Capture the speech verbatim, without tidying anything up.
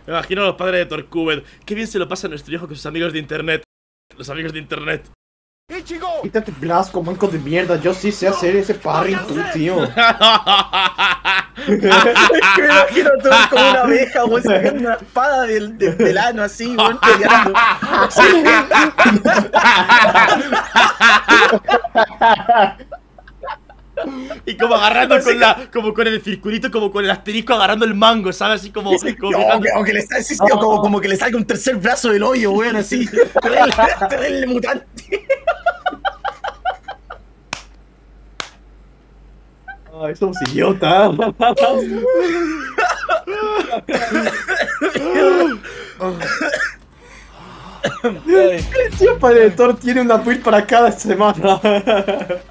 Me imagino a los padres de Torcubed. Qué bien se lo pasa a nuestro hijo con sus amigos de internet. Los amigos de internet. Quítate Blasco, manco de mierda. Yo sí sé hacer ese parry tú, tío. Me imagino todo como una abeja, weón, sacando una espada del, del, del ano así, weón, peleando. Y como agarrando con la. Como con el circulito, como con el asterisco agarrando el mango, ¿sabes? Así como. como No, que, aunque le está, sí, sí, como, como que le salga un tercer brazo del hoyo, weón, así. Terrible, terrible mutante. Ay, somos idiotas. El tío Padre de Thor tiene una build para cada semana.